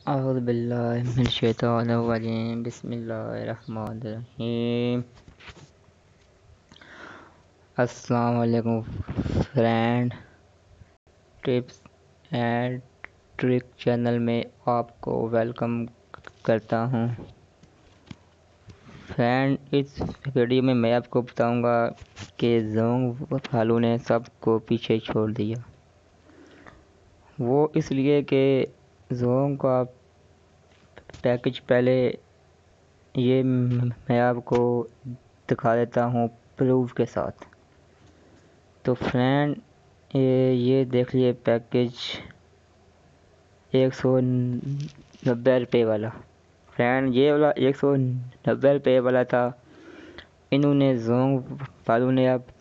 اعوذ باللہ من الشیطان الرجیم بسم اللہ الرحمن الرحیم۔ السلام علیکم friend, tips and trick channel میں آپ کو ویلکم کرتا ہوں۔ فرینڈ، اس ویڈیو میں میں آپ کو بتاؤں گا کہ زونگ والوں نے سب کو پیچھے چھوڑ دیا۔ وہ اس لیے کہ زونگ کا پیکج پہلے یہ میں آپ کو دکھا دیتا ہوں پروف کے ساتھ۔ تو فرینڈ یہ دیکھ لیے پیکج 190 روپے والا۔ فرینڈ یہ والا 190 روپے والا تھا، انہوں نے زونگ والوں نے اب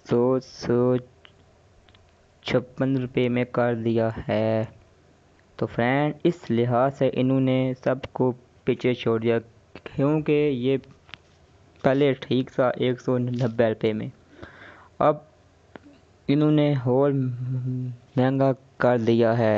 256 روپے میں کر دیا ہے۔ تو فرینڈ اس لحاظ سے انہوں نے سب کو پیچھے چھوڑ دیا، کیونکہ یہ پہلے ٹھیک تھا 190 روپے میں، اب انہوں نے اور مہنگا کر دیا ہے۔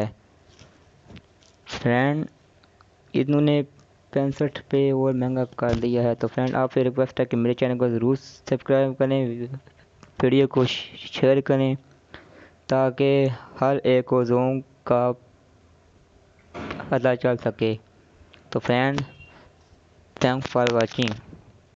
فرینڈ انہوں نے 65 روپے اور مہنگا کر دیا ہے۔ تو فرینڈ آپ سے ریکویسٹ ہے کہ میرے چینل کو ضرور سبسکرائب کریں، ویڈیو کو شیئر کریں تاکہ ہر ایک کو زونگ کا پتہ چل سکے۔ تو فرینڈ تھینکس فار واچنگ۔